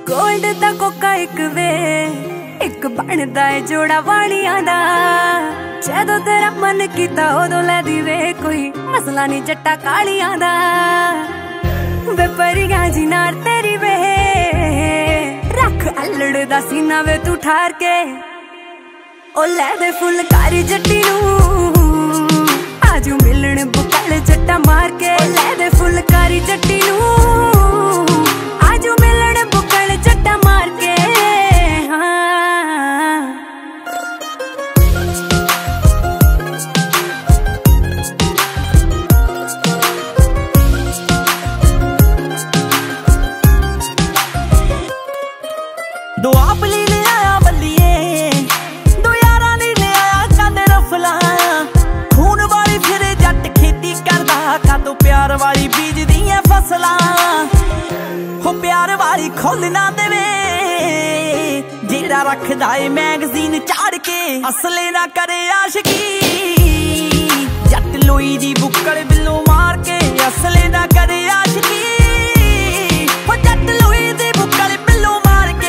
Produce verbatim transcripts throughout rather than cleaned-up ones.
Gold दा Coca एक वे एक बनदा है जोड़ा वालियां दा। जदों तेरा मन कीता उदों लै दी वे, कोई मसला नहीं जट्टा कालियां दा। वे परियां जी नाल तेरी वे रख अल्लड़ दा सीना वे तू ठार के। ओ लै दे फुलकारी जट्टी नूं आजू मिलण बुकल जट्टा मार के। ओ लै दे फुलकारी जट्टी नूं आजू मिलण बुकल जट्टा मार के। दो आप ली ले आया बल्लिए, दो यारा ली ले आया कंद रफला। खून वाली फिर जट खेती करदा, कादो प्यार वाली बीज दियां फसलां। हो प्यार वाली खोल ना देवे जेड़ा रखदा है मैगजीन चाड़ के। असले ना करे आशिकी जट लोई दी बुक्कड़ बिल्लो मार के। असले ना करे आशिकी हो जट लोई दी बुक्कड़ बिल्लो मार के।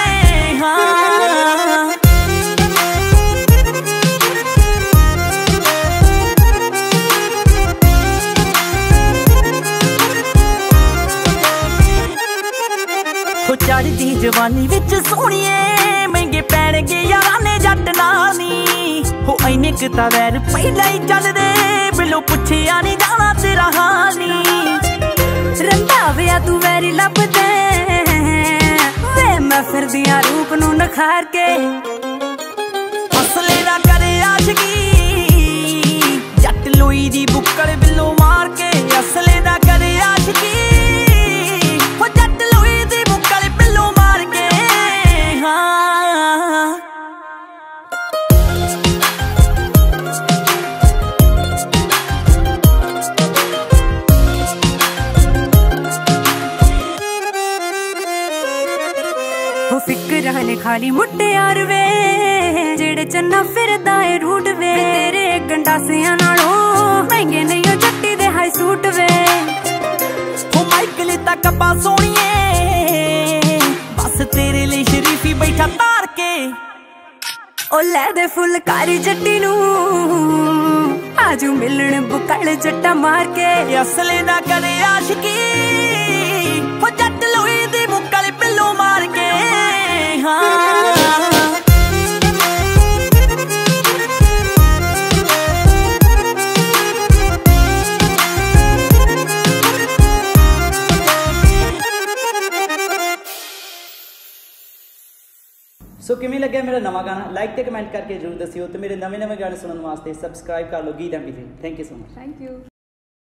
चढ़दी जवानी विच सोहणिए महंगे पैणगे यारां ने जट नाल नी। हो इन्ने क तां वैर पहिलां ही चलदे बिल्लो पुछिया नहीं जाना तेरा हाल नी। रंधाविया तू वैरी लभदे वे मैं फिरदियां रूप नूं नखार के। असले ना करे आशिकी जट लोई दी बुक्कड़ बिल्लो मार के। असले ना करे आशिकी हो जट लोई दी बुक्कड़ बिल्लो मार के। हाँ हो फिक्र ने खाली मुट्टे यार वे जेड़े चन्ना फिरदा है रूट वे। तेरे गंडासियां नालों महंगे नहीं हो जट्टी दे हाई सूट वे। हो माइकल तक पा सोनिए बस तेरे लिए शरीफी बैठा तार के। ओ लै दे फुलकारी जट्टी नूं आजू मिलण बुकल जट्टा मार के। असले ना करे आशिकी हो जट लोई दी बुकल बिल्लो मार के। हाँ सो किवें लग्या मेरा नवा गाना लाइक ते कमेंट करके जरूर दस्सियो। तो मेरे नवे नवे गाने सुनने वास्ते सबसक्राइब कर लो गीत M P three. Thank you so much. Thank you.